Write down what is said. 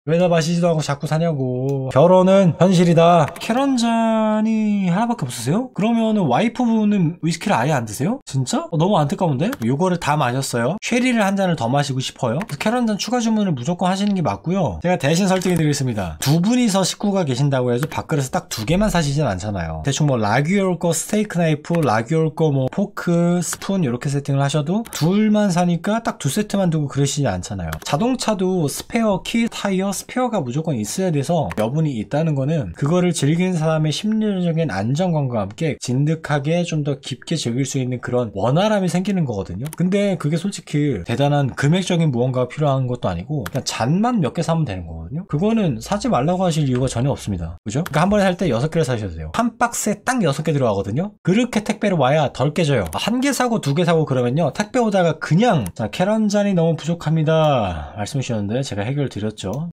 왜 다 마시지도 않고 자꾸 사냐고. 결혼은 현실이다. 캘 한 잔이 하나밖에 없으세요? 그러면은 와이프분은 위스키를 아예 안 드세요? 진짜? 너무 안타까운데? 요거를 다 마셨어요. 쉐리를 한 잔을 더 마시고 싶어요. 그래서 캘 한 잔 추가 주문을 무조건 하시는 게 맞고요. 제가 대신 설득해 드리겠습니다. 두 분이서 식구가 계신다고 해서 밥그릇을 딱 두 개만 사시진 않잖아요. 대충 뭐 라규올 거 스테이크 나이프, 라규올 거 뭐 포크, 스푼 이렇게 세팅을 하셔도 둘만 사니까 딱 두 세트만 두고 그러시지 않잖아요. 자동차도 스페어 키, 타이어, 스페어가 무조건 있어야 돼서 여분이 있다는 거는 그거를 즐기는 사람의 심리적인 안정감과 함께 진득하게 좀 더 깊게 즐길 수 있는 그런 원활함이 생기는 거거든요. 근데 그게 솔직히 대단한 금액적인 무언가가 필요한 것도 아니고 그냥 잔만 몇 개 사면 되는 거거든요. 그거는 사지 말라고 하실 이유가 전혀 없습니다. 그죠? 그러니까 한 번에 살 때 6개를 사셔도 돼요. 한 박스에 딱 6개 들어가거든요. 그렇게 택배로 와야 덜 깨져요. 한 개 사고 2개 사고 그러면요, 택배 오다가 그냥 자, 캘 한 잔이 너무 부족합니다 말씀해 주셨는데 제가 해결 드렸죠.